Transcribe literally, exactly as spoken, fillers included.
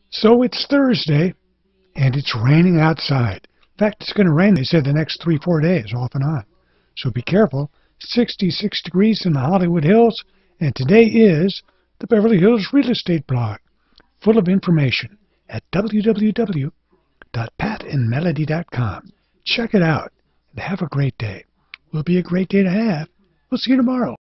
So it's Thursday, and it's raining outside. In fact, it's going to rain, they said, the next three, four days, off and on. So be careful. sixty-six degrees in the Hollywood Hills, and today is the Beverly Hills Real Estate blog, full of information at w w w dot pat and melody dot com. Check it out, and have a great day. Will be a great day to have. We'll see you tomorrow.